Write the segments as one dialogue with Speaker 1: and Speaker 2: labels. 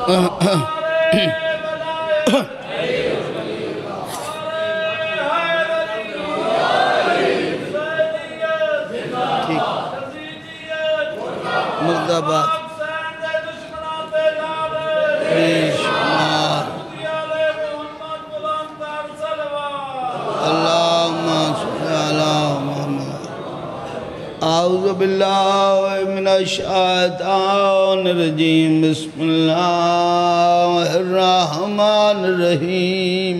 Speaker 1: مرداباد اللہم صلی علی محمد اعوذ باللہ من الشیطان الرجیم بسم اللہ الرحمن الرحیم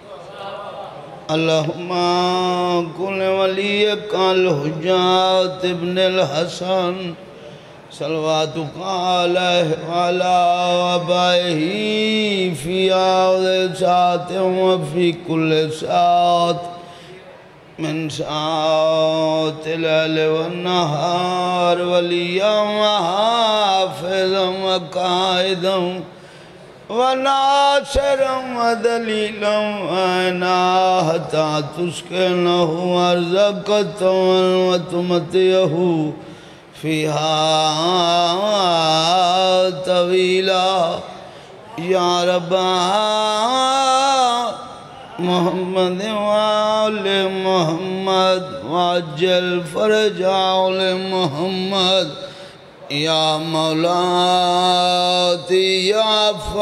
Speaker 1: اللہم کن ولیک الحجات ابن الحسن صلواتک علیہ وعلا آبائہ فی آوذ سات و فی کل سات من سات اللیل والنہار ولیا وحافظا وقائدا وناصرا ودلیلا وعناہتا تسکنہ ارزقتا وتمتیہ فيها طويلا يا رب محمد وآل محمد وعجل فرج آل محمد يا مولاتي يا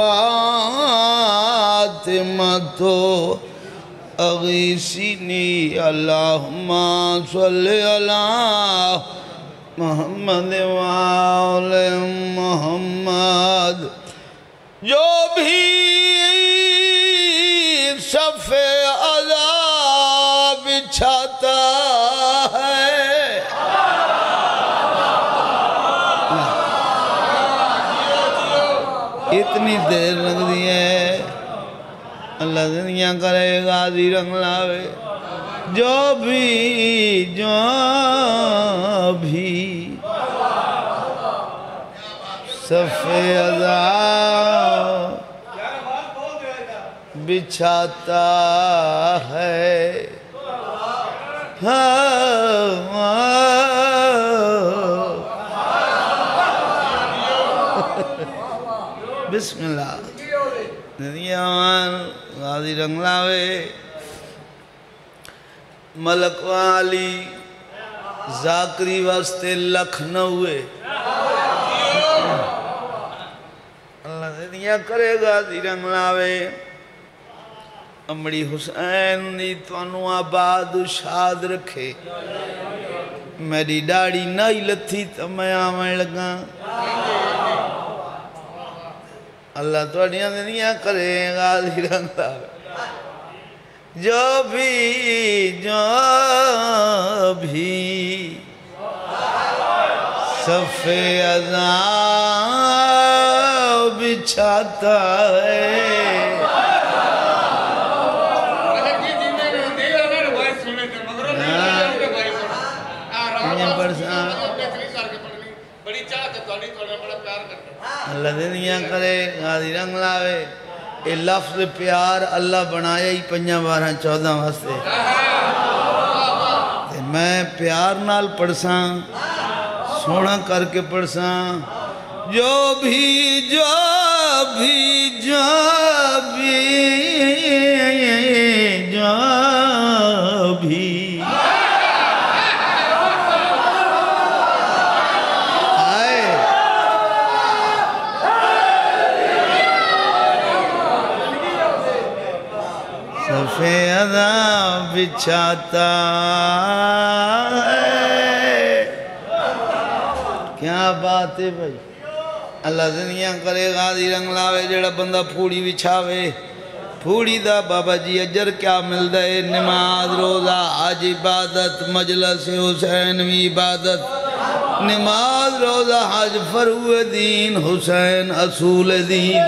Speaker 1: فاطمة أغيثني اللهم صل على محمد وآل محمد جو بھی صف عذاب بچھاتا ہے اتنی دیر لگ دی ہے اللہ دنیا کرے غازی رنگ لاوے جو بھی صف عذاب بچھاتا ہے بسم اللہ دنیا غازی رنگ لاوے ملک والی ذاکری واسطے لکھنؤے اللہ دنیا کرے گا رنگ لاوے امڑی حسین دی توانو آباد شاد رکھے میری ڈاڑی نائی لتھی تو میں آمین لگا اللہ توانیاں دنیا کرے گا رنگ لاوے جو بھی صف عذاب بچھاتا ہے اللہ دنیا کرے غازی رنگ لاوے یہ لفظ پیار اللہ بنایا ہی 5 12 14 واسطے میں پیار نال پڑھساں سونا کر کے پڑھساں جو بھی صف عذاب بچھاتا ہے کیا بات ہے بھائی اللہ دنیا کرے غازی رنگ لاوے جڑا بندہ پھوڑی بچھاوے پھوڑی دا بابا جی اجر کیا مل دے نماز روزہ حج عبادت مجلس حسین وی عبادت نماز روزہ حج فرو دین حسین اصول دین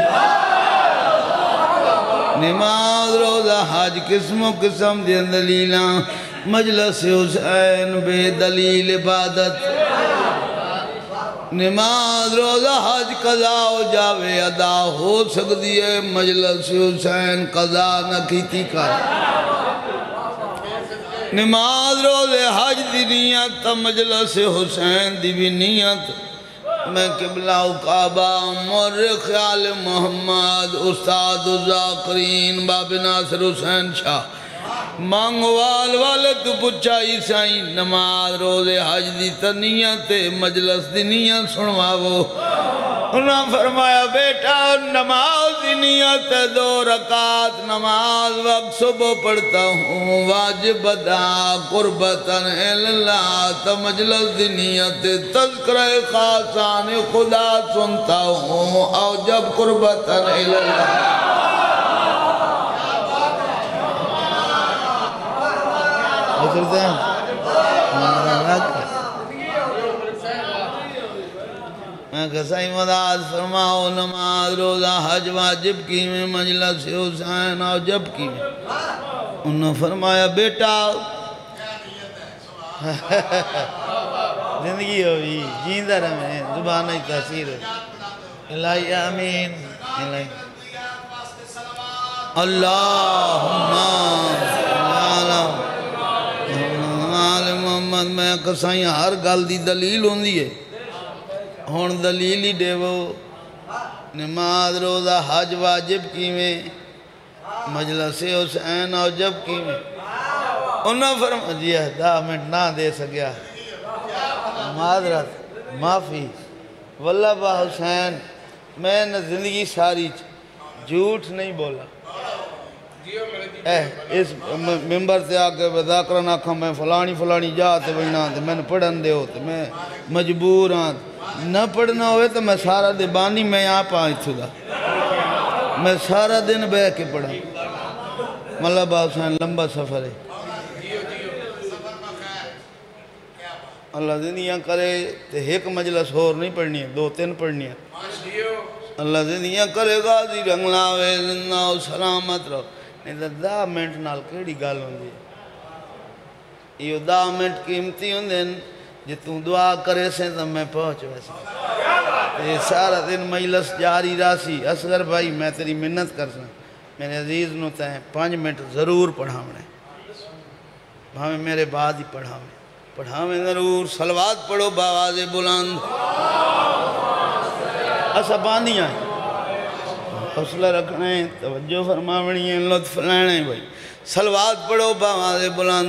Speaker 1: نماز روزہ حج قسم و قسم دین دلیلاں مجلس حسین بے دلیل عبادت نماز روزہ حج قضا ہو جاوے ادا ہو سکتی ہے مجلس حسین قضا نہ کیتی کر نماز روزہ حج دی نیت مجلس حسین دی بھی نیت میں قبلہ کعبہ مورخ خیال محمد استاد الذاکرین باب ناصر حسین شاہ مانگوال والے تو پچھا عیسائی نماز روز حج دی تنیت مجلس دی نیت سنواو انہاں فرمایا بیٹا نماز دی نیت 2 رکعت نماز وقت صبح پڑھتا ہوں واجب ادا قربتاً اللہ تو مجلس دی نیت تذکرہ خاصان خدا سنتا ہوں او جب قربتاً اللہ کرتے ہیں میں کسائی مداد فرماؤ نماز روزہ حج واجب کی میں مجلس حسین اور جب کی میں انہوں فرمایا بیٹا زندگی ہوئی جیندہ رہے زبانہ تاثیر الہی آمین اللہم محمد میں کسائیں ہر گل دی دلیل ہوندی ہے ہون دلیل ہی دے وہ نماز روزہ حج واجب کی میں مجلس حسین اور جب کی میں انہوں فرما دیا 10 منٹ نہ دے سکیا معذرت معافی واللہ با حسین میں نے زندگی ساری جھوٹ نہیں بولا اس ممبر سے آکے بذاکرن آکھا میں فلانی جاتے بڑھنا دے میں نے پڑھن دے ہوتے میں مجبور آن نہ پڑھنا ہوئے تو میں سارا دے بانی میں یہاں پائی تھوڑا میں سارا دن بے کے پڑھا ملہ با حسین لمبا سفر ہے اللہ زندگیاں کرے تو ایک مجلس اور نہیں پڑھنی ہے 2-3 پڑھنی ہے اللہ زندگیاں کرے غازی رنگ لاوے زندہ و سلامت رہو نہیں تو 10 منٹ نال کیڑی گال ہوندی ہے یہ 10 منٹ قیمتی ہوندے جی تم دعا کرے سے تو میں پہنچ ویسے یہ سارا دن مجلس جاری راسی اصغر بھائی میں تیری منت کر سنا میرے عزیز نو تہیں 5 منٹ ضرور پڑھاونے ہمیں میرے بعد ہی پڑھاویں ضرور صلوات پڑھو باواز بلند ایسا باندیاں حوصلہ رکھنا ہے توجہ فرماونی ہے لطف لینا ہے بھائی صلوات پڑھو باواز بلند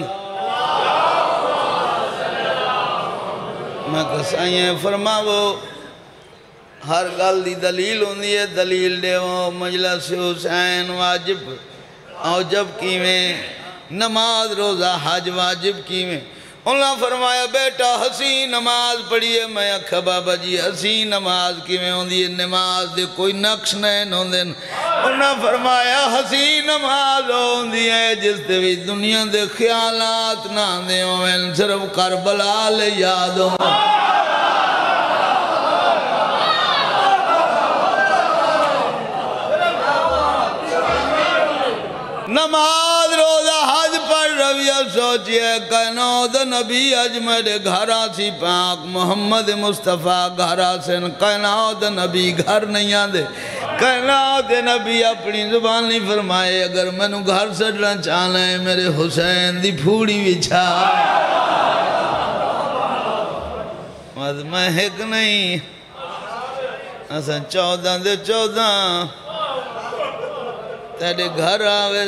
Speaker 1: میں کسائیں فرماو ہر گل دی دلیل ہوندی ہے دلیل دے وہ مجلس حسین واجب او جب کی میں نماز روزہ حج واجب کی میں اللہ فرمایا بیٹا حسین نماز پڑھئے میں اکھا بابا جی حسین نماز کی میں ہوندی ہے نماز دے کوئی نقش نہیں ہوندے اللہ فرمایا حسین نماز ہوندی ہے جس دے بھی دنیا دے خیالات نہ دے ہوئے صرف کربلا لے یاد ہوں نماز روزہ حج پر رویہ سوچئے قینود نبی اجمد گھرہ سی پاک محمد مصطفیٰ گھرہ سن قینود نبی گھر نہیں آدھے قینود نبی اپنی زبان نہیں فرمائے اگر میں نو گھر سڑنا چاہنا ہے میرے حسین دی پھوڑی بچھا میں ایک نہیں ایسا 14 دے 14 تیرے گھر آوے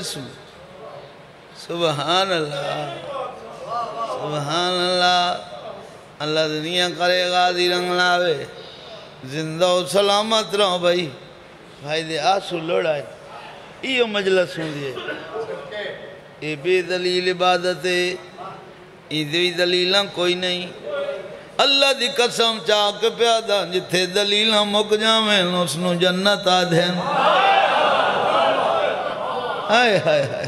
Speaker 1: سبحان اللہ سبحان اللہ اللہ دنیا کرے غازی رنگ لاوے زندہ و سلامت رہو بھائی بھائی دے آسو لڑائے یہ مجلس ہوں دیئے یہ بے دلیل عبادت ہے یہ بھی دلیلہ کوئی نہیں اللہ دی قسم چاک پیادہ جتھے دلیلہ مک جامیں اس نو جنت آدھیں ہائے ہائے ہائے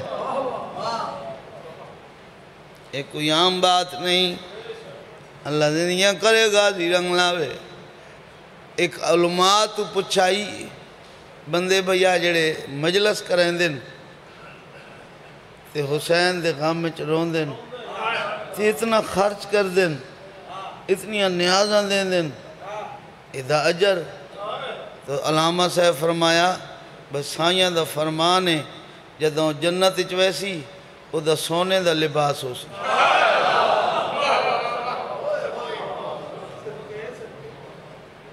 Speaker 1: ایک کوئی عام بات نہیں اللہ زندگیاں کرے گا غازی رنگ لاوے ایک علماء تو پچھائی بندے بھیا جڑے مجلس کریں دن تے حسین دے غام میں چرون دن تے اتنا خرچ کر دن اتنی نیازاں دین دن ادھا اجر تو علامہ صاحب فرمایا بس سائیاں دا فرمان ہے جدوں جنت اچ ویسی او دا سونے دا لباس ہو سی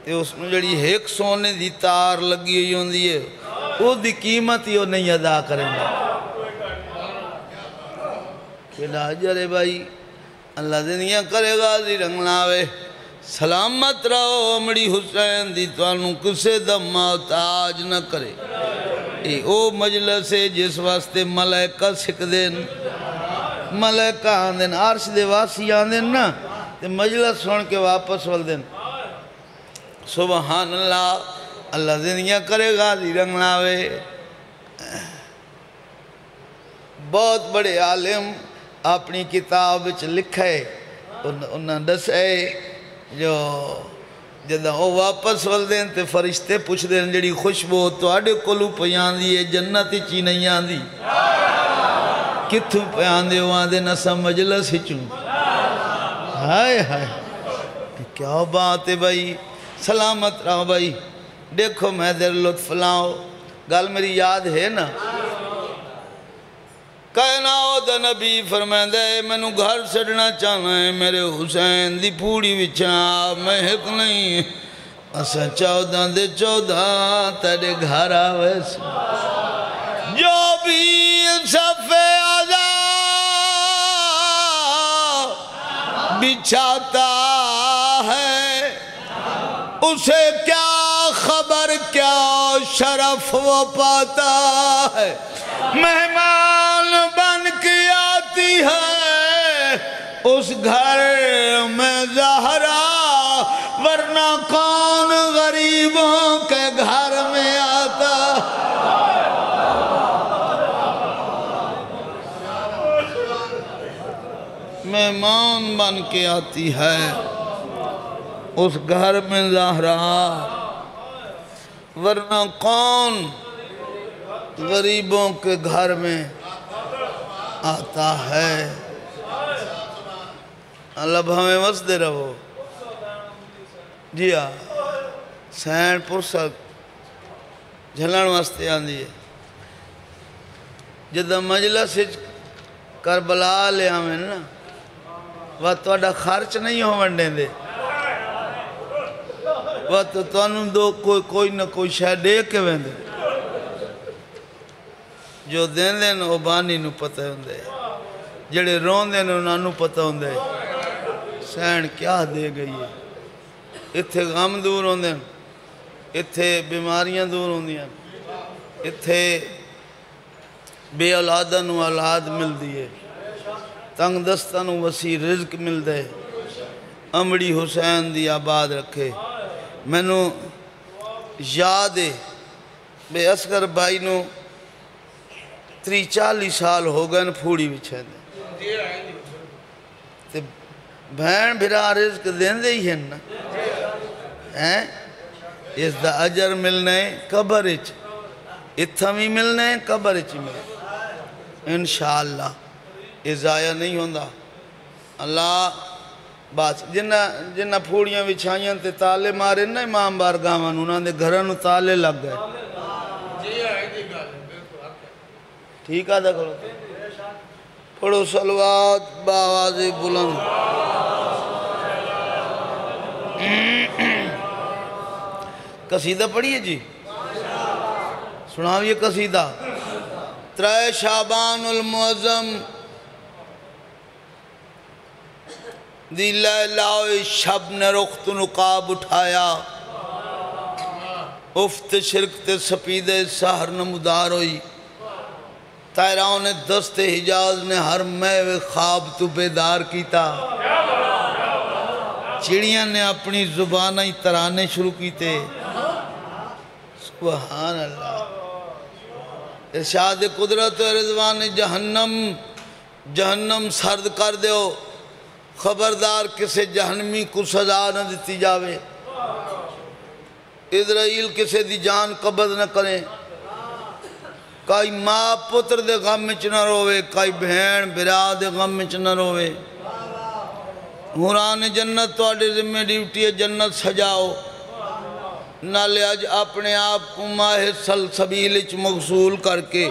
Speaker 1: تے اس میں جڑی ایک سونے دی تار لگی ہوئی ہوندی ہے وہ دی قیمت ہی وہ نہیں ادا کریں گا کہ ناجر بھائی اللہ دنیا کرے گا دی رنگ لاوے سلامت رہو امڑی حسین دی توانوں کسے دا محتاج نہ کرے او مجلس ہے جس واسطے ملائکہ سکھ دین ملائکہ آن دین عرش دے واسی آن دین نا تے مجلس سن کے واپس ول دین سبحان اللہ اللہ دنیا کرے گا دی رنگ لاوے بہت بڑے عالم اپنی کتاب وچ لکھے انہاں دسے جو جدہ وہ واپس ول دین تے فرشتے پوچھ دین جڑی خوشبو تواڈے کولوں پیان دی ہے جنت وچ ہی نہیں آندی کتھوں پیان دے وہاں دے نسا مجلس ہچوں ہائے ہائے کیا بات ہے بھائی سلامت رہو بھائی دیکھو میں دیر لطف لاؤ گل میری یاد ہے نا کہنا ہو دا نبی فرمائن دے میں نو گھر سڑنا چاہنا ہے میرے حسین دی پوڑی وچھا میں حق نہیں اسا 14 دے 14 تیرے گھر آوے سے جو بھی صفِ آزا بچھاتا ہے اسے کیا خبر کیا شرف وہ پاتا ہے مہمان بن کے آتی ہے اس گھر میں زہرا ورنہ کون غریبوں کے گھر میں آتا مہمان بن کے آتی ہے اس گھر میں زہرا ورنہ کون غریبوں کے گھر میں آتا ہے اللہ ہمیں وسدے رہو جی سین پرسک جھلن واسطے آن دیئے جدہ مجلس کربلا لے آمین نا وہ توڑا خرچ نہیں ہو منڈیں دے وہ تو انہوں دو کوئی نہ کوئی شاید دے کے ویندے جو دین دین وہ بانی نو پتہ ہوندے جڑے رون دین انہوں نو پتہ ہوندے سین کیا دے گئی ہے اتھے غم دور ہوندے اتھے بیماریاں دور ہوندیاں اتھے بے اولادہ نو اولاد مل دیئے تنگ دستہ نو وسیع رزق مل دے امڑی حسین دی آباد رکھے میں نو یاد ہے بے اصغر بھائی نو 40 سال ہو گئے پھوڑی بچھے دے بھین بھرا رزق دین دے ہی ہیں نا اس دا اجر ملنے قبر اچ اتھمی ملنے قبر اچ ملنے انشاءاللہ یہ ضائع نہیں ہوندہ اللہ بات جنہ پھوڑیاں بچھائیاں تے تالے مارے نا امام بارگاہاں انہاں دے گھرانو تالے لگ گئے ٹھیک آدھا کرو پڑھو صلوات باواز بلند قصیدہ پڑھئے جی سناؤ یہ قصیدہ 3 شعبان المعظم دی لیلاوِ شب نے رخت نقاب اٹھایا افت شرک تے سپید سہر نمودار ہوئی تائران دست حجاز نے ہر میوے خواب تو بیدار کیتا چڑیاں نے اپنی زبانیں ترانے شروع کیتے سبحان اللہ ارشاد قدرت و رضوان جہنم سرد کر دیو خبردار کسے جہنمی کو سزا نہ دیتی جاوے اسرائیل کسے دی جان قبض نہ کریں کئی ماں پتر دے غم میں نہ روے کئی بہن برا دے غم میں نہ روے حوران جنت توڑے ذمہ ڈیوٹی ہے جنت سجاؤ نالے آج اپنے آپ کو ماہ سلسبیل اچ مغسول کر کے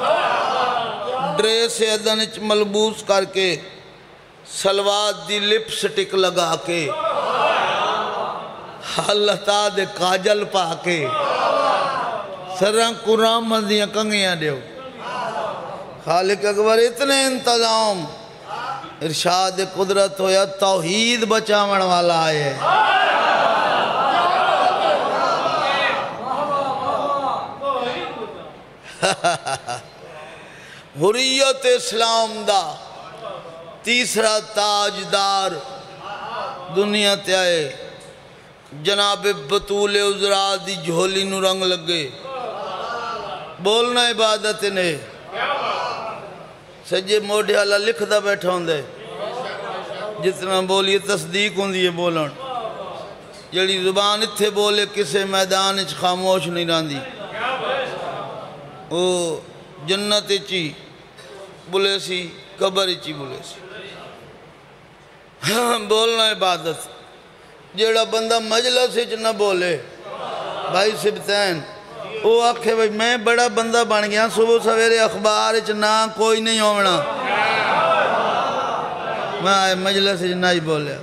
Speaker 1: ڈریس ادن اچ ملبوس کر کے سلوات دی لپ سٹک لگا کے اللہ تعالیٰ دے کاجل پا کے سرن قرآن مندیاں کنگیاں دیو خالق اکبر اتنے انتظام ارشاد قدرت ہویا توحید بچاون والا آئے حریت اسلام دا تیسرا تاجدار دنیا تے آئے جناب بطول عذرا دی جھولی نو رنگ لگے بولنا عبادت نے سجے موڑے اللہ لکھ دا بیٹھا ہوں دے جتنا بولیے تصدیق ہوں دیئے بولن جڑی زبان اتھے بولے کسے میدان اچھ خاموش نہیں راندی او جنت اچھی بولے سی قبر اچھی بولے سی بولنا عبادت جڑا بندہ مجلس اچھ نہ بولے بھائی سبتین وہ آکھے بھائی میں بڑا بندہ بن گیا صبح سویرے اخبار اچھ نہ کوئی نہیں ہونا میں آئے مجلس اچھ نہ ہی بولے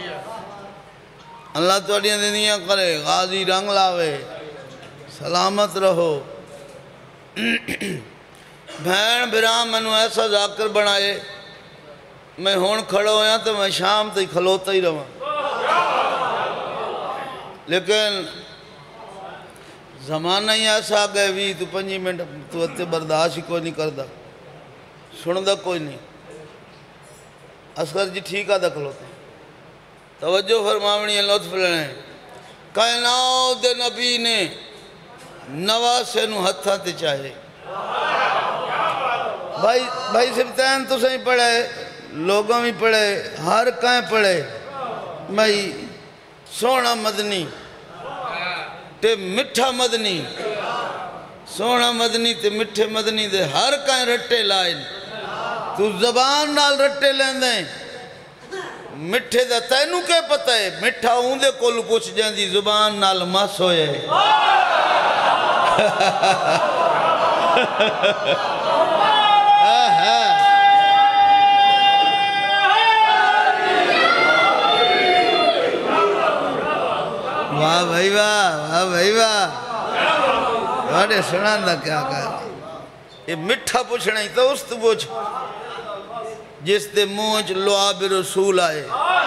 Speaker 1: اللہ توڑیاں دنیا کرے غازی رنگ لاوے سلامت رہو بھین برام میں نے ایسا ذاکر بنائے میں ہون کھڑا ہویا تو میں شام تے کھلوتا ہی رہا لیکن زمانہ ہی ایسا گئے بھی تو 5 منٹ تو اتے برداشت ہی کوئی نہیں کردا سندا کوئی نہیں اسکر جی ٹھیک آدھا کھلوتا توجہ فرماونی لطف لینے کائنات دے نبی نے نواسے نو ہتھا تے چاہے بھائی سبتین تو سہی پڑھے لوگوں بھی پڑھے ہر کہیں پڑھے بھائی سونا مدنی تے مٹھا مدنی سونا مدنی تے مٹھے مدنی دے ہر کہیں رٹے لائن تو زبان نال رٹے لین دیں مٹھے دا تینوں کے پتہ ہے مٹھا ہوں دے کول کچھ جاندی زبان نال مس ہوئے واہ بھائی واہ بھائی واہ واڑے سنان دا کیا کہا یہ مٹھا پوچھنا ہی تو اس تو پوچھ جس دے مونچ لعاب رسول آئے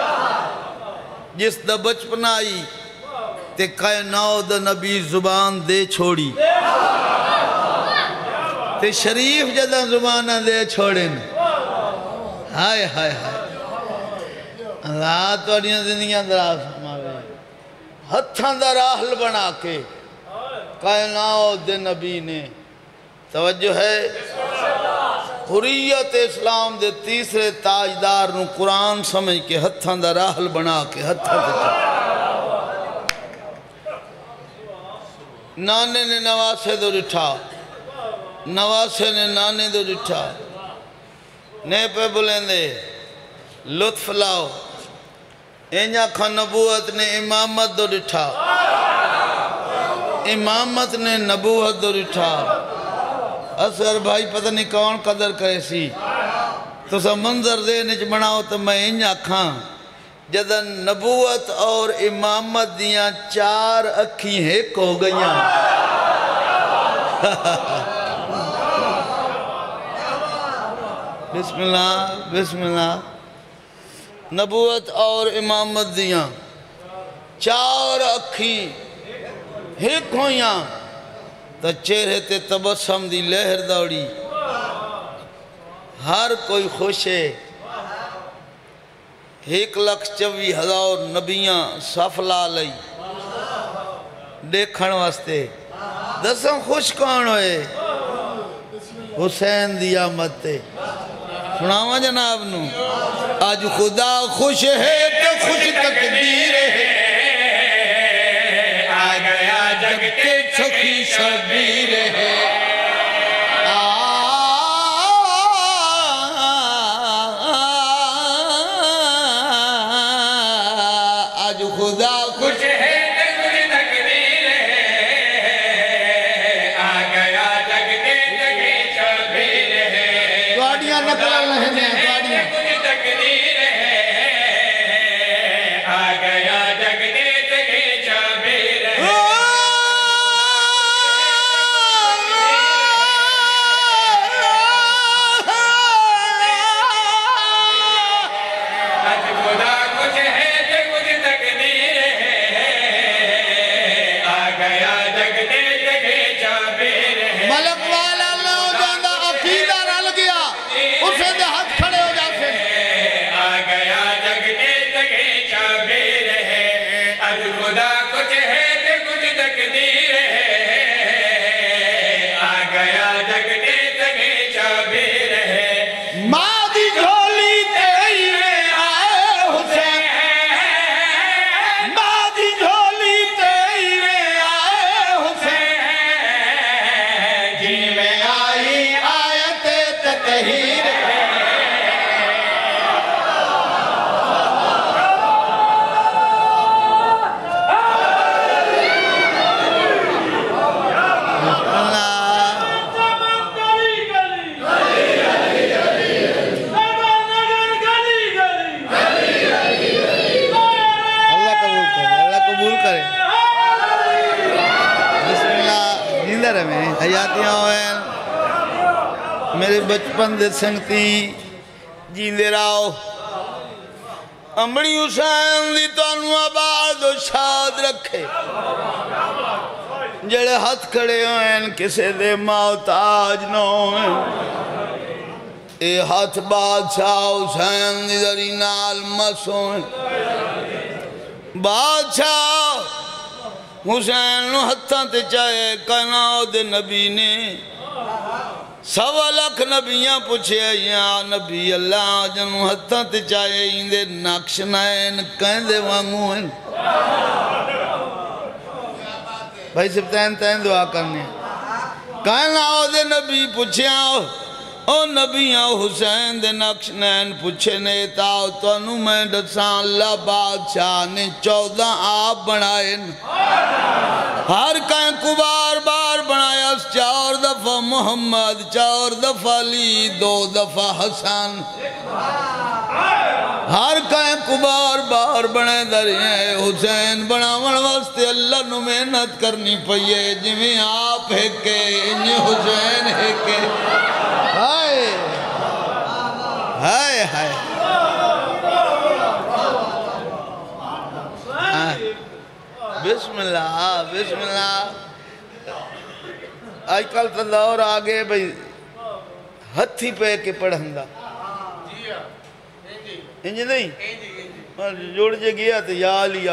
Speaker 1: جس دا بچپن آئی تے کائنات دا نبی زبان دے چھوڑی تے شریف جدہ زبانہ دے چھوڑن ہائے ہائے ہائے اللہ توڑیاں زندگیاں دراز ہمارے ہتھاں دا راحل بنا کے کائنات دے نبی نے توجہ ہے حریت اسلام دے تیسرے تاجدار نو قرآن سمجھ کے ہتھاں دا راحل بنا کے ہتھاں دے نانے نے نواسے دو رٹھا نواسے نے نانے دو رٹھا نے پہ بلیں دے لطف لاؤ اینجا کھا نبوت نے امامت دو رٹھا امامت نے نبوت دو رٹھا اصغر بھائی پتہ نہیں کون قدر کرے سی تو سا منظر دے نچ بناؤ تو میں اینجا کھاں جدہ نبوت اور امامت دیاں 4 اکھی ایک ہو گئیاں بسم اللہ بسم اللہ نبوت اور امامت دیاں 4 اکھی ایک ہویاں تو چہرے تے تبسم دی لہر دوڑی ہر کوئی خوش ہے 1,24,000 نبیاں صف لا لئی دیکھن واسطے دسوں خوش کون ہوئے حسین دی آمد تے سناواں جناب نو آج خدا خوش ہے تو خوش تقدیر ہے آ گیا جگ کے سخی شبیر ہے آج خدا خوش ہے تو خوش تقدیر ہے آ گیا جگ کے سخی شبیر ہے گاڑیاں نکل رہے ہیں ततहीर हयातियां होएं मेरे बचपन दे संगती जींदे रहो अमड़ी हुसैन दी तुहानू आबाद शाद रखे जेड़े हथ खड़े होएं किसे दे मोहताज न होएं ए हथ बादशाह हुसैन दी दरी नाल मस होएं बादशाह हुसैन नू हत्थां ते चाहे कहना ओदे नबी ने 1.25 लाख नबियां पूछे या नबी अल्लाह जनु हत्थां ते चाहे इंदे नक्श नैन कहंदे वांगू हैं भाई सब तैन दुआ करने कहना ओदे नबी पूछया ओ नबियां हुसैन दे नक्श नैन पूछे ने ताओ तुहानू मैं दसां अल्लाह बादशाह ने 14 आप बनाए हर कहीं को बार बार बनाया 4 दफा मोहम्मद 4 दफा अली 2 दफा हसन हर कहीं को बार बार बने दरिए हुसैन बनावन वास्ते अल्लाह नू मेहनत करनी पई है जिवें आप है के हुसैन है के हाय हाय हाय बिस्मिल्लाह बिस्मिल्लाह आजकल तो दौर आ गए भाई हथी पे के पढ़ंदा इंज नहीं जुड़ जे गया तो याली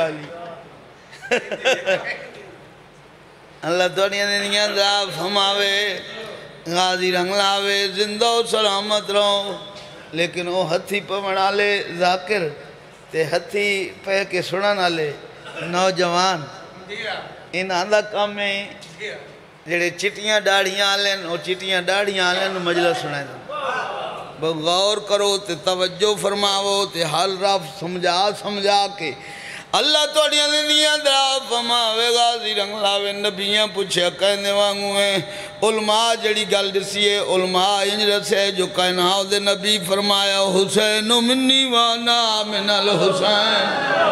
Speaker 1: अल्लाह थोड़ियां दिनियां दा फमावे गाजी रंग लावे जिंदो सलामत रहो लेकिन वो हथी पवण वाले जाकिर ते हथी पे के सुनन वाले नौजवान इन्हां दा काम है जेड़े चिट्टियां दाढ़ियां वाले वो चिट्टियां दाढ़ियां वाले मजलिस सुनाए गौर करो ते तवज्जो फरमावो ते हाल रफ समझा के अल्लाह तोड़ियां दिनियां दरा फरमावेगा जी रंग लावे नबियां पूछया कहने वांगू है उलमा जड़ी गल दसी है उलमा इंज दसे जो कहना दे नबी फरमाया हुसैन मिन्नी वाना मिनल हुसैन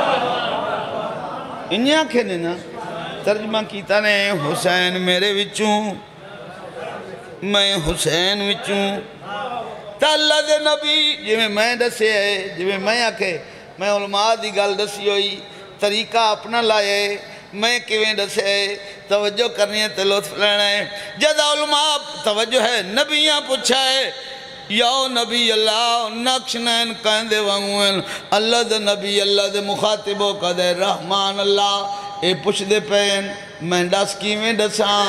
Speaker 1: इन्हें आखे ने ना तर्जमा कीता ने हुसैन मेरे विचों मैं हुसैन विचों अल्लाह दे नबी जिवें मैं दसे है जिवें मैं आखे मैं उलमा दी गल दसी हुई तरीका अपना लाए मैं किवें दसे तवज्जो करनी है ते लुत्फ लेना है जद उलमा तवज्जो है नबियां पूछा है या नबी अल्लाह नक्श नैन कहंदे वांगू अल्लाह दे नबी अल्लाह दे मुखातिबो कदे रहमान अल्लाह ए पुछदे पैन मैं दस किवें दसां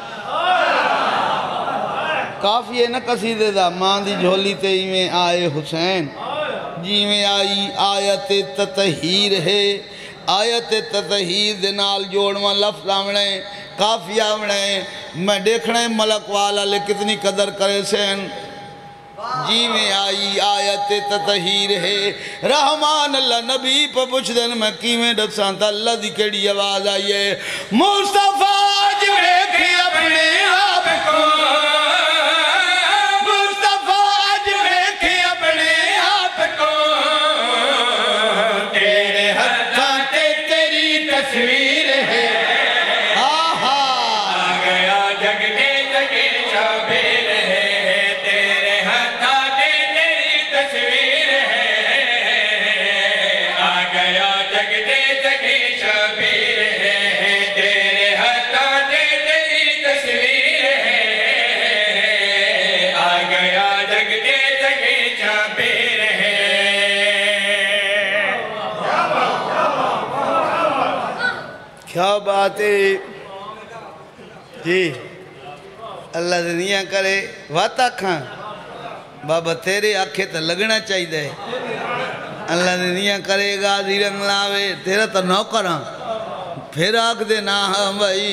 Speaker 1: काफ़ी है न कसीदे दा मां दी झोली ते इवें आए हुसैन जिवें आई आयत ततहीर है आयत ततहीर दे नाल जोड़वा लफ्ज़ आवणे काफ़ी आवणे मैं देखना मलक वाला ले कितनी कदर करे सेन जिवें आई आयत ततहीर है रहमान अल्लाह नबी पर पुछ देन मैं किवें दसां ता अल्लाह दी केड़ी आवाज़ आई है मुस्तफा जिवें के अपने आप को
Speaker 2: तस्वीर है आहा आ गया जग के जगे शबीर है तेरे हाथा दे तेरी तस्वीर है आ गया जग के जगे शबीर है तेरे हाथा दे तेरी तस्वीर है आ गया जग के जगे शबीर है
Speaker 1: क्या बात है जी अल्लाह दुनिया करे वात आखा बाबा तेरे आखे तो लगना चाहिए अल्लाह दुनिया करेगा जी रंग लावे तेरा तो नौकर हाँ फिर आख दे ना हाँ भाई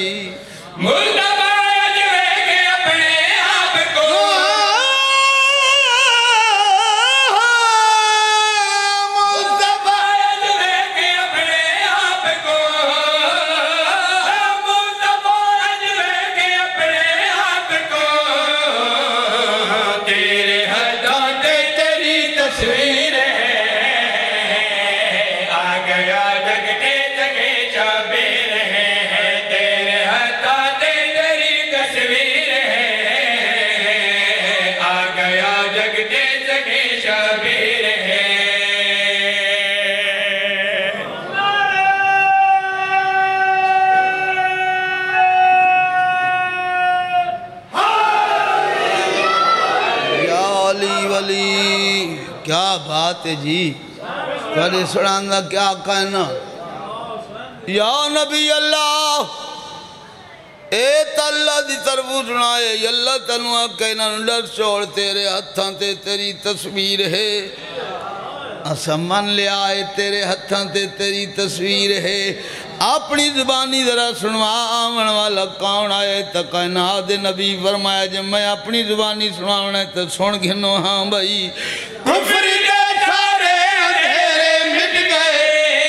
Speaker 1: کیا بات ہے جی تھوڑے سڑاندہ کیا کہنا یا نبی اللہ اے اللہ دی طرف سنائے اللہ تنوہ کہنا ڈر چھوڑ تیرے ہتھاں تے تیری تصویر ہے اسا من لیا ہے تیرے ہتھاں تے تیری تصویر ہے اپنی زبانی ذرا سنوا آمن والا کون آئے تا کائنات نبی فرمایا جب میں اپنی زبانی سنوانا تو سن گھنو ہاں بھائی کفر دے سارے اندھیرے مٹ گئے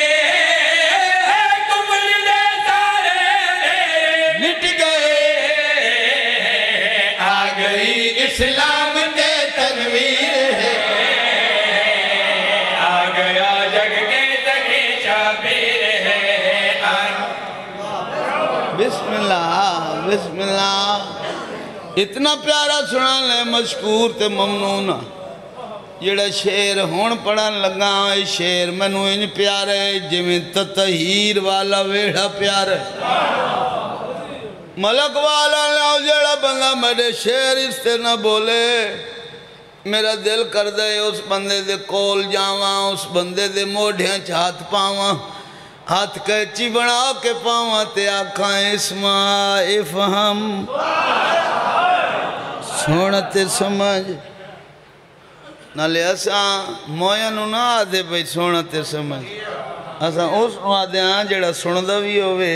Speaker 2: کفر دے سارے اندھیرے
Speaker 1: مٹ گئے
Speaker 2: آ گئی
Speaker 1: اسلام دے تنویر ہے
Speaker 2: آ گیا جگ کے تگے شبیر ہے
Speaker 1: بسم اللہ اتنا پیارا سنا لے مشکور تے ممنون جڑا شیر ہون پڑھن لگا ہے شیر منو ان پیارے جویں تطہیر والا ویڑا پیارے ملک والا لیاؤ جڑا بندہ میرے شیر اس سے نہ بولے میرا دل کر دے اس بندے دے کول جاواں اس بندے دے موڑھیاں چاہت پاواں ہاتھ کیچی بنا کے پاواں تے آکھائیں اسماء افہم سونتے سمجھ نالے اساں موینو نہ آدھے بھئی سونتے سمجھ اساں اس نو آدھے ہاں جڑا سندہ بھی ہوئے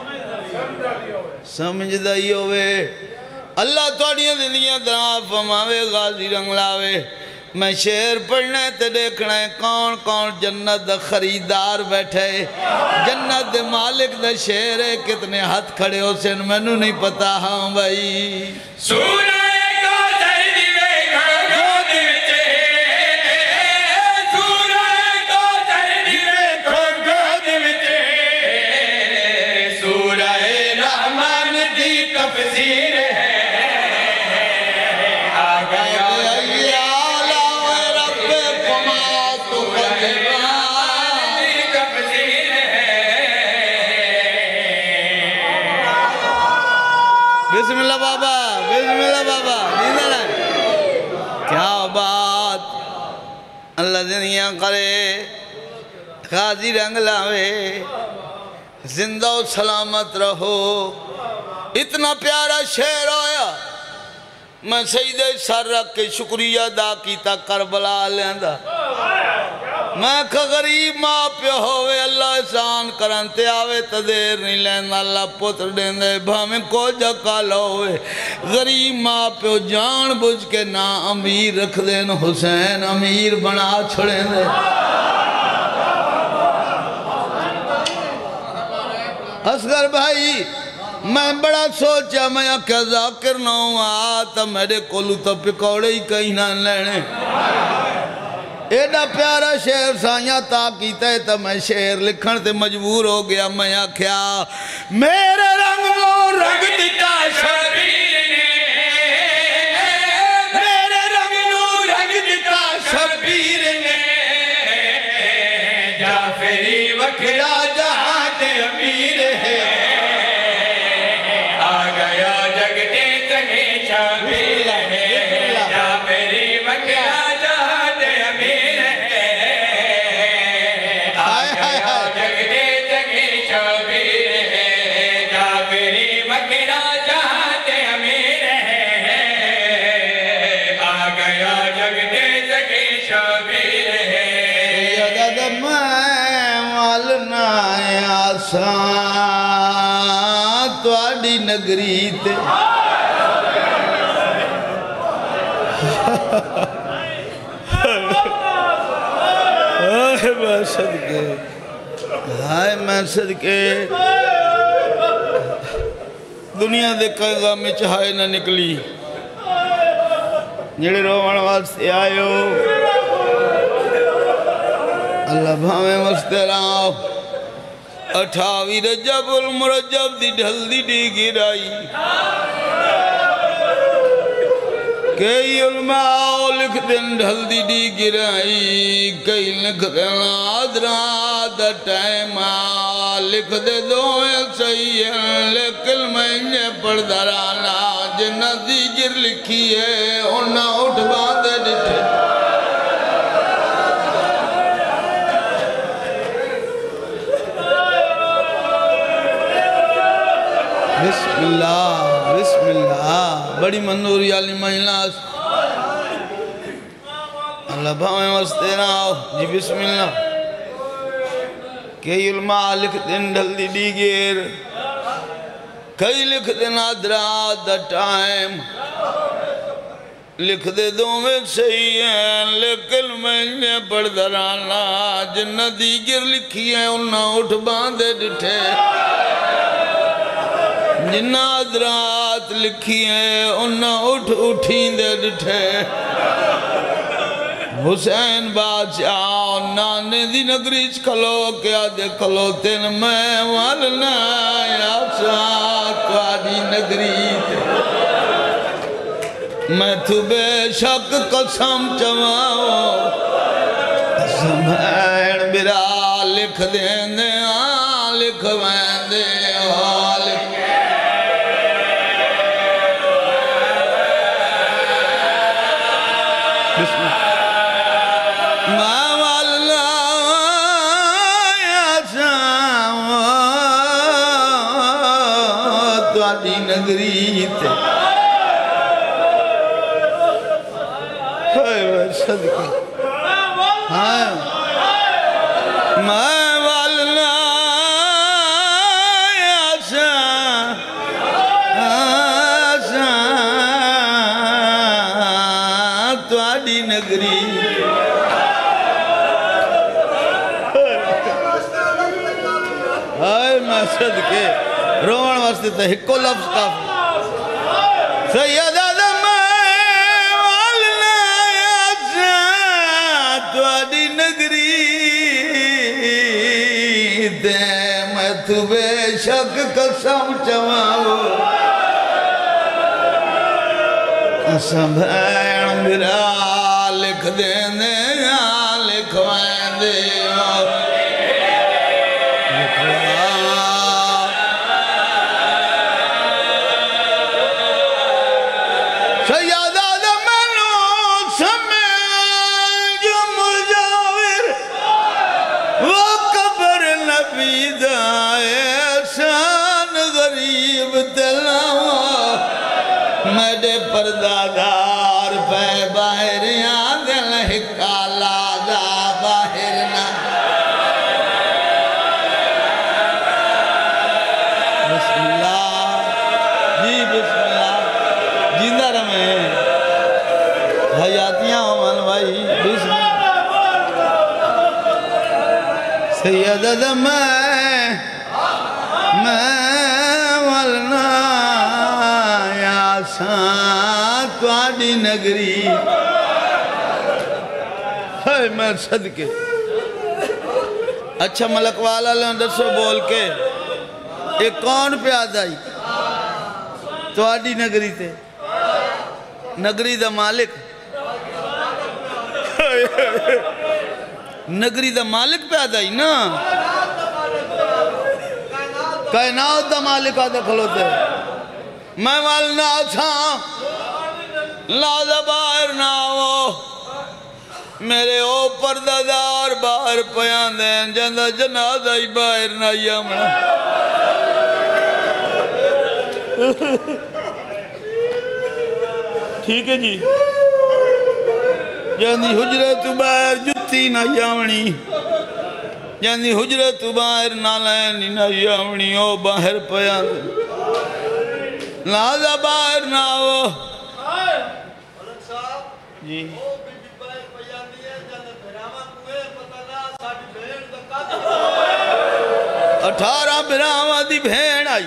Speaker 1: سمجھدہ ہی ہوئے اللہ توڑیاں دنیا درہاں فرماوے غازی رنگ لاوے میں شیر پڑھنے تے دیکھنا ہے کون کون جنت دا خریدار بیٹھے جنت دے مالک دا شیر ہے کتنے ہاتھ کھڑے ہو سن میں نو نہیں پتا ہاں بھائی
Speaker 2: سورہ کوثر دیوے گود وچے سورہ کوثر دیوے گود وچے سورہ رحمان دی تفسیر ہے آ گیا
Speaker 1: بسم اللہ بابا نیندر ہے کیا بات اللہ دنیا کرے غازی رنگ لاوے زندہ و سلامت رہو اتنا پیارا شعر آیا میں سجدے سر رکھ کے شکریہ دا کیتا کربلا لیندہ میں کہ غریب ماں پہ ہوئے اللہ احسان کرنتے آوے تا دیر نہیں لیندہ اللہ پتر دیندے بھامیں کو جکا لوئے غریب ماں پہ جان بجھ کے نا امیر رکھ دین حسین امیر بنا چھڑیں دے اصغر بھائی میں بڑا سوچا میں کیا ذاکر نہ ہوں آتا میرے کولو تو پکوڑے ہی کہیں نہ لینے ایڈا پیارا شعر سائیاں تاکیتا ہے تو میں شعر لکھن تے مجبور ہو گیا میں آکھیا میرے رنگ نو رنگ دیتا
Speaker 2: شبیر نے
Speaker 1: میرے رنگ نو رنگ دیتا
Speaker 2: شبیر نے جعفری وکھرا جہاں تے امیر ہے آ گیا جگ تے تگے شبیر ہے جعفری وکھرا جہاں تے امیر ہے آ گیا جگ تے تگے شبیر ہے جعفری وکھرا جہاں تے امیر ہے آ گیا جگ تے تگے شبیر ہے
Speaker 1: یدد میں مالنا آسان توڑی نگری تے میں صدقے ہائے میں صدقے دنیا دے کئی غم میں چاہے نہ نکلی جڑے رومن واسطے آئے ہو اللہ بھامے مستراؤ 28 رجب المرجب دی ڈھل دی ڈی گرائی کئی علماء لکھ دن ڈھل دی ڈی گرائی کئی لکھ دن آدھرا دا ٹائم لکھ دے دوئے صحیح ہیں لیکن میں نے پڑھ درانا جنہ دیگر لکھی ہے انہا اٹھ باندے ڈٹھے بسم اللہ بڑی منوری علی مہلاس اللہ بھاویں واسطے راؤ جی بسم اللہ کئی علماء لکھ دن ڈھل دی ڈیگیر کئی لکھ دن آدرات دا ٹائم لکھ دے دو میں صحیح ہیں لیکن میں نے پڑھ درانا جنہ دیگر لکھی ہیں انہاں اٹھ باندے ڈٹھے جنہ آدرات لکھی ہیں انہاں اٹھیں دے ڈٹھے حسین بادشاہ نانے دی نگریچ کھلو کیا دے کھلو تین میں والنا یا ساتھ وادی نگریچ میں تو بے شک قسم چواؤ سمین برا لکھ دیں دے لکھ وین دے بسم اللہ نگری تے صدقے میں والنا تواڈی نگری میں صدقے روان واسطے تا ہکو لفظ کافی سید آدم والنا تواڈی نگری دے میں تو بے شک قسم چواؤ قسم بھین میرا لکھ دیں دے لکھ وین دے میرے پردادار پہ باہر یہاں دل ہکا لادا باہر نا بسم اللہ جی بسم اللہ جیندہ رمیں حیاتیاں ہوں بھائی بسم اللہ سید آدم میں والنا تواڈی نگری ہے میں صدقے اچھا ملک والا لندر سے بول کے ایک کون پیاد آئی تواڈی نگری تے نگری دا مالک نگری دا مالک پیاد آئی نا کائنات دا مالک آدھا کھلوتے میں والنا تھا لازہ باہر نہ ہو میرے اوپر دادار باہر پیان دیں جندہ جنازہ ہی باہر نہ یامنا ٹھیک ہے جی جاندی حجرت باہر جتی نہ یامنی جاندی حجرت باہر نہ لینی نہ یامنی او باہر پیان دیں لازہ باہر نہ ہو جی اٹھارہ براہمہ دی بھین آئی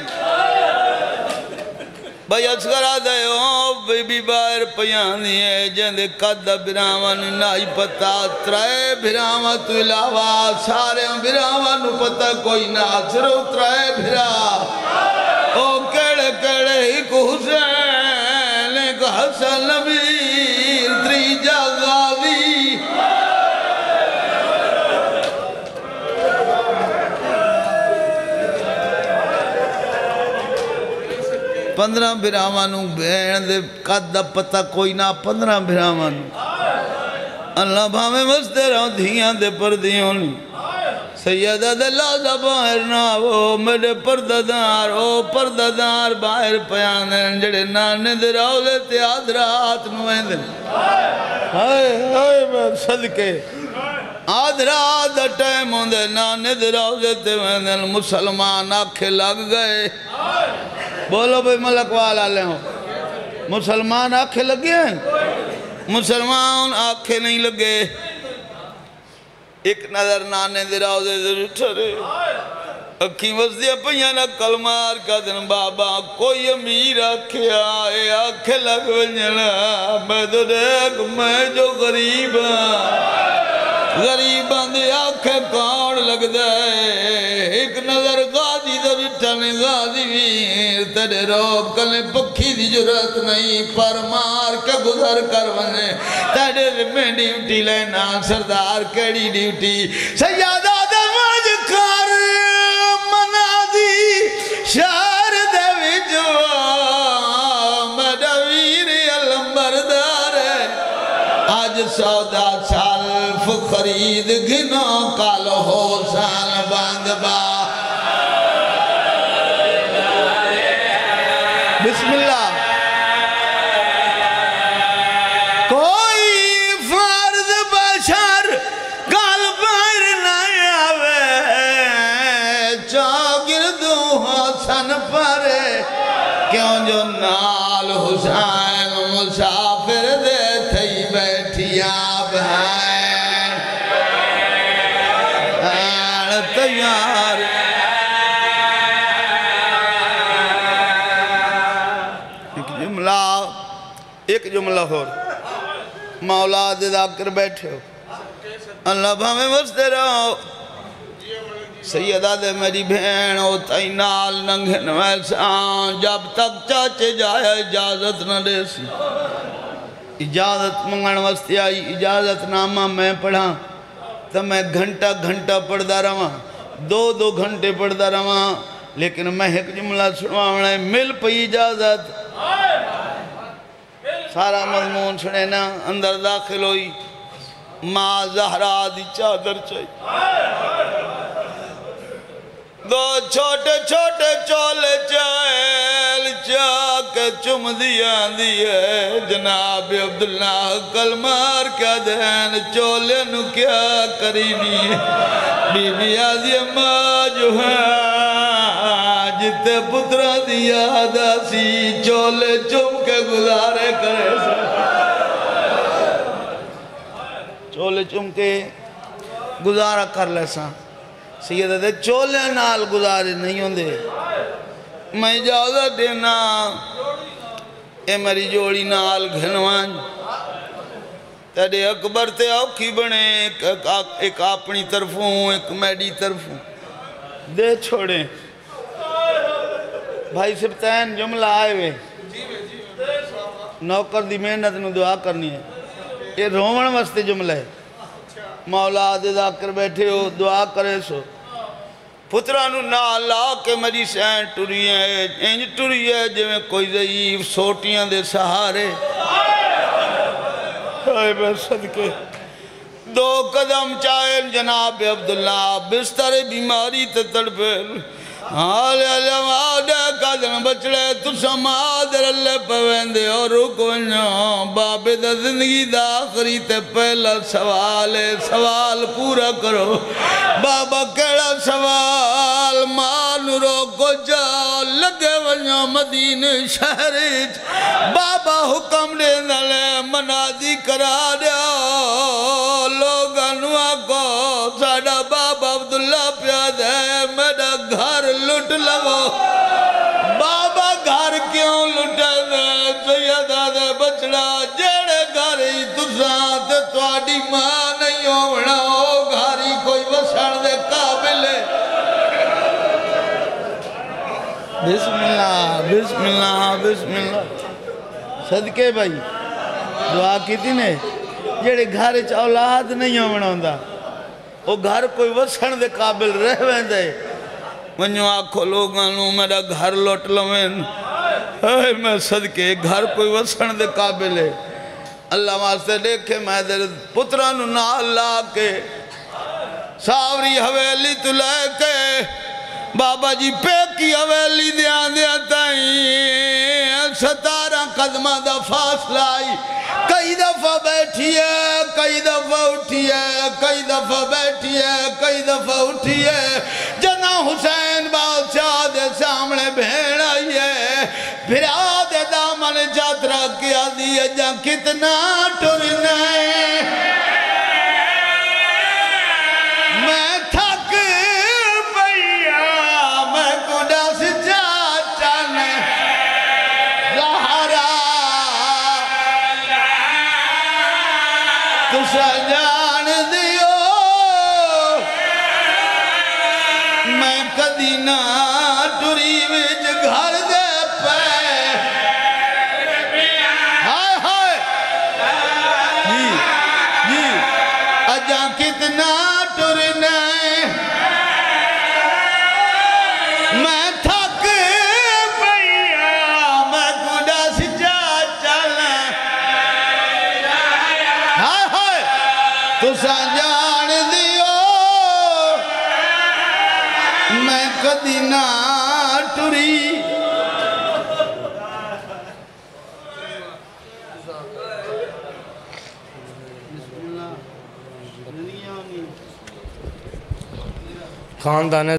Speaker 1: بھائی اچھگر آدھے ہو بی بی باہر پیانی ہے جندے قد براہمہ نائی پتا ترائے براہمہ تو علاوہ سارے براہمہ نو پتا کوئی نہ صرف ترائے براہ او کڑے کڑے ایک حسین ایک حسن نبیر تریجہ غازی 15 بھراواں بھین دے قد دا پتہ کوئی نہ 15 بھراواں اللہ بھاویں وستے رہو دھیاں دے پردیوں سیدہ دلازہ باہر نہ وہ میرے پرددار او پرددار باہر پیاندن جڑے نانے دے راولے تے آدھرات نویندن ہائے ہائے میں صدقے آدھرات دا ٹائم ہوندے نانے دے راولے تے ویندن مسلمان آنکھیں لگ گئے بولو بھئی ملک والا لے ہوں مسلمان آنکھیں لگے ہیں مسلمان آنکھیں نہیں لگے ایک نظر نانے دے راوزے ضرور ٹھرے اکھی وزدیا پہیانا کلمار کا دن بابا کوئی امیر آنکھیں آئے آنکھیں لگ ونجنا میں تو دیکھ میں جو غریب غریبان دے آنکھیں کون لگ دائے ایک نظر غازی دے بٹھانے غازی ویر تیرے روب کلنے پکھی دی جرات نہیں پر مار کے گزر کر ونے تیرے میں ڈیوٹی لینا سردار کیڑی ڈیوٹی سیادہ دے مجھکار منا دی شہر دے وجوہ میرا ویر علمبردار ہے آج سودا سالف خرید گھنوں کالو ہو سال باند با بسم اللہ کوئی فرد بشر کال پر نہیں آوے چاگردوں حسن پر کیوں جو نال حسین مسافر دے تھی بیٹھی آپ ہیں تیار ایک جملہ ہو مولا ددا کر بیٹھے ہو اللہ بھامیں وستے رہو سیدہ دے میری بہن ہوتا ہی نال ننگھن ویسان جب تک چاچے جائے اجازت نہ دے سی اجازت منگن وستے آئی اجازت نامہ میں پڑھا تو میں گھنٹہ پڑھدا رہا دو گھنٹے پڑھدا رہا لیکن میں ایک جملہ سنوانا مل پئی اجازت سارا مضمون سنے نا اندر داخل ہوئی ماں زہرا دی چادر چاہی دو چھوٹے چھوٹے چولے چائل چاک چم دیا دیئے جناب عبداللہ کلمار کیا دین چولے نو کیا کرینی ہے بی بی آدھی ماں جو ہے جتے پترہ دیا دا سی چولے چم کے گزارے کرے سا چولے چم کے گزارہ کر لے سا سیدہ دے چولے نال گزارے نہیں ہوں دے میں اجازت دینا اے میری جوڑی نال گھنوان تیرے اکبر تے اوکھی بنے ایک اپنی طرفوں ایک میڈی طرفوں دے چھوڑیں بھائی سبتین جملہ آئے ہوئے نوکر دی محنت نو دعا کرنی ہے یہ رومن وستے جملہ ہے مولا ددا کر بیٹھے ہو دعا کرے سو پترانو نالا کے میری سین ٹوری ہے انج ٹوری ہے جو میں کوئی ضعیف سوٹیاں دے سہارے ہائے بے صدقے دو قدم چاہن جناب عبداللہ بستر بیماری تے تڑپے حال علم آدھے قدم بچڑے تُسا مادر اللہ پویندے اور رک ونجو بابے دا زندگی دا آخری تے پہلا سوال ہے سوال پورا کرو بابا کیڑا سوال مان روکو جا لگے ونجو مدین شہر بابا حکم دے نلے منادی کرا دیا لوگنوا کو ساڑا بابا عبداللہ پیاد ہے میرا گھر لٹ لگو بابا گھر کیوں لٹے دے سیدہ دے بچڑا جیڑے گھری تساں تے تواڈی ماں نہیں ہونا ہو گھری کوئی وسن دے قابل ہے بسم اللہ بسم اللہ بسم اللہ صدقے بھائی دعا کی تھی نے جیڑے گھر چ اولاد نہیں ہونا ہوندا وہ گھر کوئی وسن دے قابل رہ ویندے ونجو آکھو لوگانوں میرا گھر لوٹ لوین اے میں صدقے گھر کوئی وسن دے قابل ہے اللہ واسطے دیکھے میں دے پترانو نہ اللہ کے ساوری حویلی تو لے کے بابا جی پہ کی حویلی دیا تائیں 17 قدمہ دا فاصلہ آئی کئی دفعہ بیٹھی ہے کئی دفعہ اٹھی ہے کئی دفعہ بیٹھی ہے کئی دفعہ اٹھی ہے جنا حسین بادشاہ دے سامنے بھیڑ آئی ہے پھر آدھے دامن چاترا کیا دیئے جا کتنا ٹرنا ہے میں تھک پیا میں کڈا سجا چانے زہرا تسا جان دیو میں کدی نہ ٹری وچ گھر دے پے ہائے ہائے جی جی اجا کتنا ٹرنا میں تھک پیا میں کڈا سجا چلنا ہائے ہائے تسا جان دیو میں کدی نہ ٹری
Speaker 3: خاندان